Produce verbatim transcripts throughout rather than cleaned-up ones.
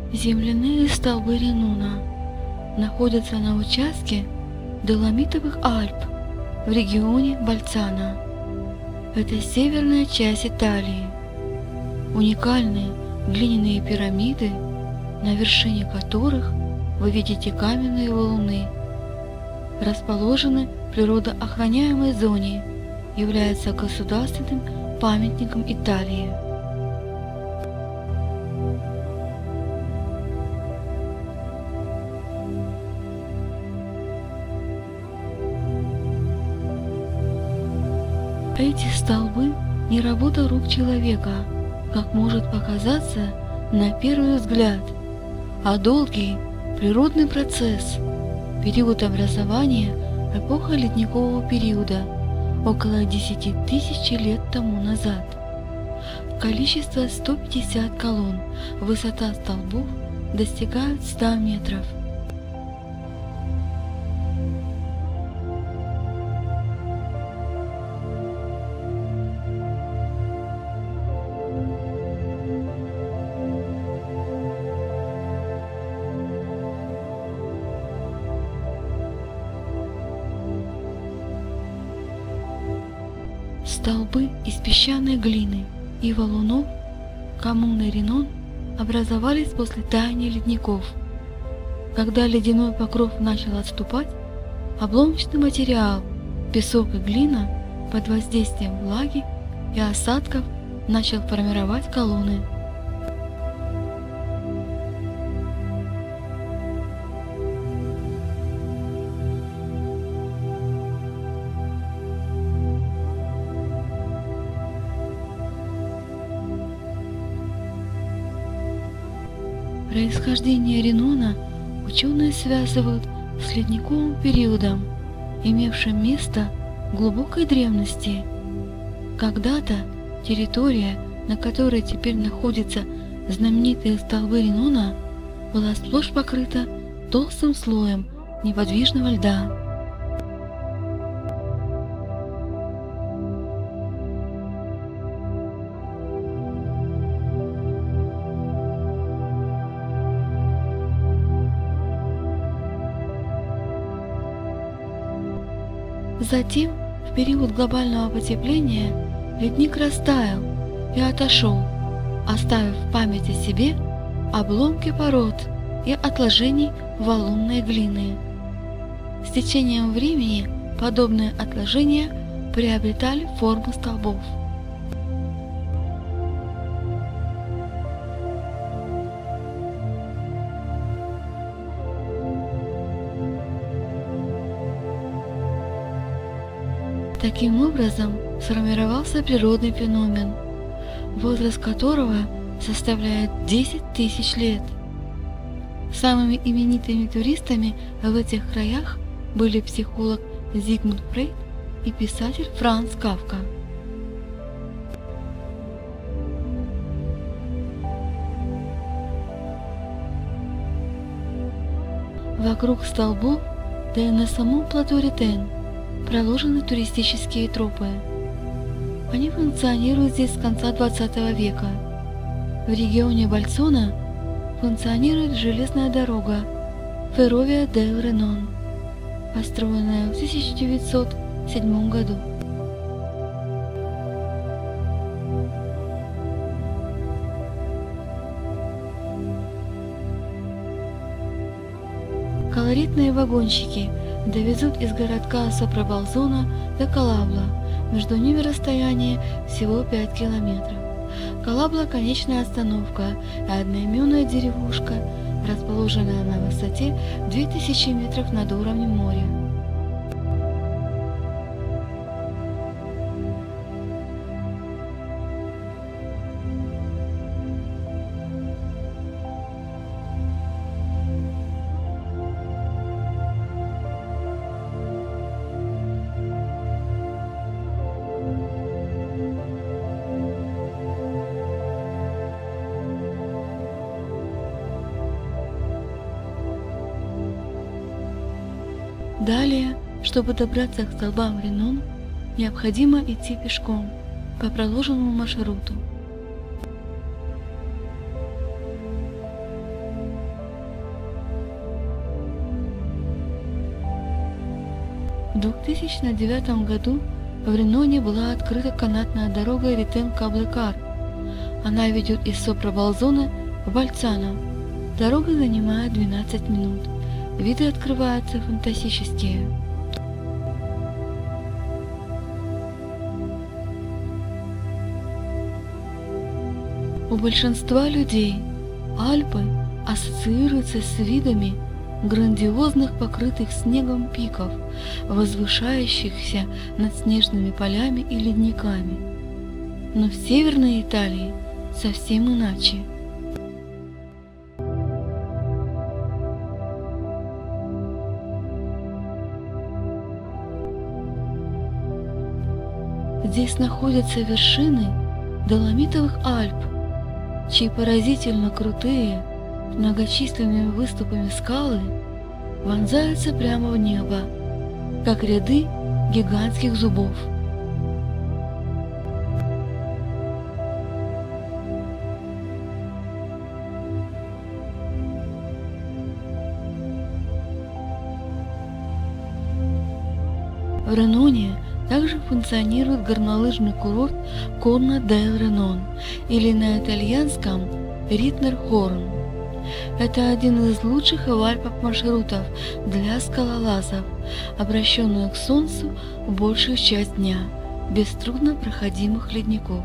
Земляные столбы Ренуна находятся на участке Доломитовых Альп в регионе Больцано. Это северная часть Италии. Уникальные глиняные пирамиды, на вершине которых вы видите каменные валуны, расположены в природоохраняемой зоне, являются государственным памятником Италии. Эти столбы не работа рук человека, как может показаться на первый взгляд, а долгий природный процесс, период образования эпоха ледникового периода, около десяти тысяч лет тому назад. Количество сто пятьдесят колонн, высота столбов достигает ста метров. Столбы из песчаной глины и валунов коммуны Ренон образовались после таяния ледников. Когда ледяной покров начал отступать, обломочный материал, песок и глина под воздействием влаги и осадков начал формировать колонны. Происхождение Ренона ученые связывают с ледниковым периодом, имевшим место в глубокой древности. Когда-то территория, на которой теперь находятся знаменитые столбы Ренона, была сплошь покрыта толстым слоем неподвижного льда. Затем, в период глобального потепления, ледник растаял и отошел, оставив в память о себе обломки пород и отложений валунной глины. С течением времени подобные отложения приобретали форму столбов. Таким образом сформировался природный феномен, возраст которого составляет десять тысяч лет. Самыми именитыми туристами в этих краях были психолог Зигмунд Фрейд и писатель Франц Кафка. Вокруг столбов, да и на самом плато Ретен, проложены туристические тропы. Они функционируют здесь с конца двадцатого века. В регионе Больцано функционирует железная дорога Ferrovia del Renon, построенная в тысяча девятьсот седьмом году. Колоритные вагончики довезут из городка Сопроболзона до Калабла. Между ними расстояние всего пять километров. Калабла – конечная остановка и одноименная деревушка, расположенная на высоте две тысячи метров над уровнем моря. Далее, чтобы добраться к столбам Ренон, необходимо идти пешком по проложенному маршруту. В две тысячи девятом году в Реноне была открыта канатная дорога Ритен-Кабле-Кар. Она ведет из Сопра-Балзона в Бальцано. Дорога занимает двенадцать минут. Виды открываются фантастические. У большинства людей Альпы ассоциируются с видами грандиозных покрытых снегом пиков, возвышающихся над снежными полями и ледниками. Но в Северной Италии совсем иначе. Здесь находятся вершины Доломитовых Альп, чьи поразительно крутые, многочисленными выступами скалы вонзаются прямо в небо, как ряды гигантских зубов. В Реноне также функционирует горнолыжный курорт Корна-дель-Ренон, или на итальянском Ритнер-Хорн. Это один из лучших в Альпах маршрутов для скалолазов, обращенных к солнцу в большую часть дня, без труднопроходимых ледников.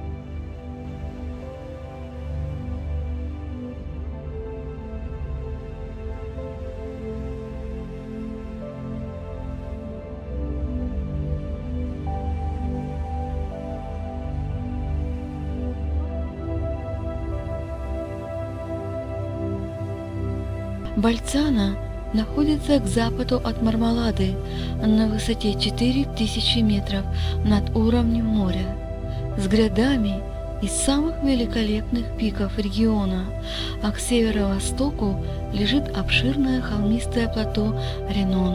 Бальцано находится к западу от Мармалады на высоте четыре тысячи метров над уровнем моря, с грядами из самых великолепных пиков региона, а к северо-востоку лежит обширное холмистое плато Ренон.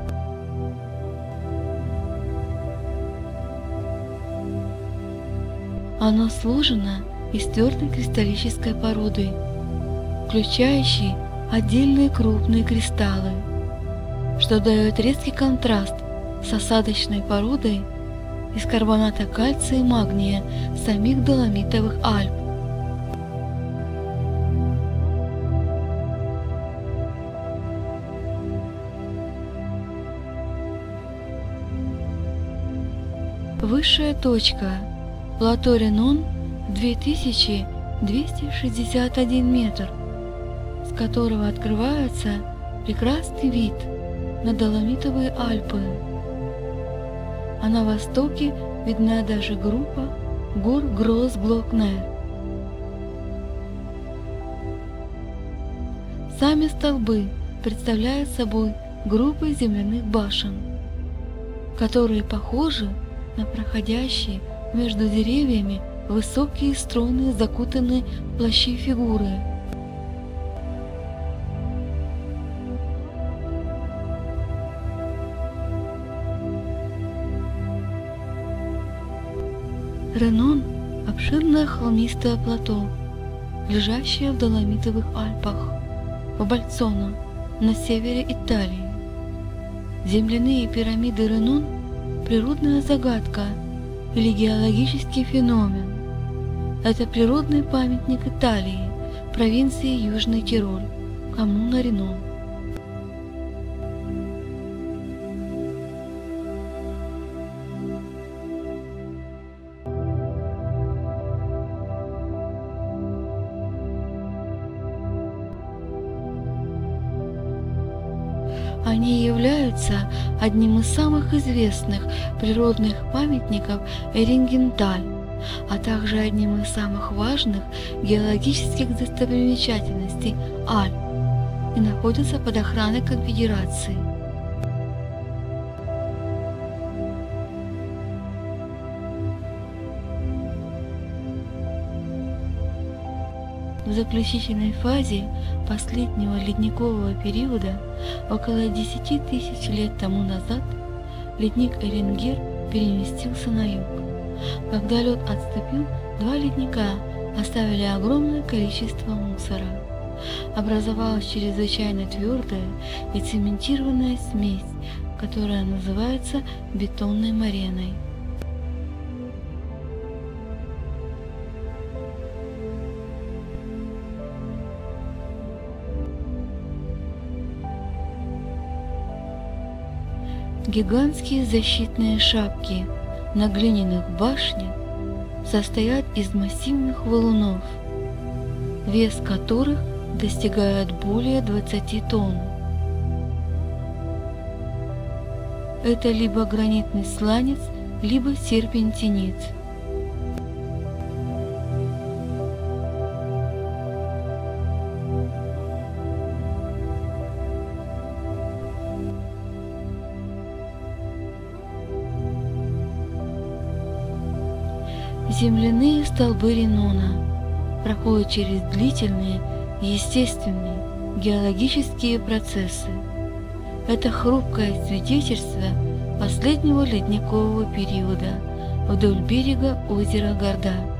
Оно сложено из твердой кристаллической породы, включающей отдельные крупные кристаллы, что дает резкий контраст с осадочной породой из карбоната кальция и магния самих Доломитовых Альп. Высшая точка плато Ренон две тысячи двести шестьдесят один метр, с которого открывается прекрасный вид на Доломитовые Альпы. А на востоке видна даже группа гор Гросс-Глокнер. Сами столбы представляют собой группы земляных башен, которые похожи на проходящие между деревьями высокие стройные закутанные в плащи фигуры. Ренон – обширное холмистое плато, лежащее в Доломитовых Альпах, в Бальцано, на севере Италии. Земляные пирамиды Ренон – природная загадка или геологический феномен. Это природный памятник Италии, провинции Южный Тироль, коммуна Ренон. Они являются одним из самых известных природных памятников Эрингенталь, а также одним из самых важных геологических достопримечательностей Альп и находятся под охраной Конфедерации. В заключительной фазе последнего ледникового периода, около десяти тысяч лет тому назад, ледник Эрингер переместился на юг. Когда лед отступил, два ледника оставили огромное количество мусора. Образовалась чрезвычайно твердая и цементированная смесь, которая называется бетонной мореной. Гигантские защитные шапки на глиняных башнях состоят из массивных валунов, вес которых достигает более двадцати тонн. Это либо гранитный сланец, либо серпентинит. Земляные столбы Ренона проходят через длительные, естественные геологические процессы. Это хрупкое свидетельство последнего ледникового периода вдоль берега озера Горда.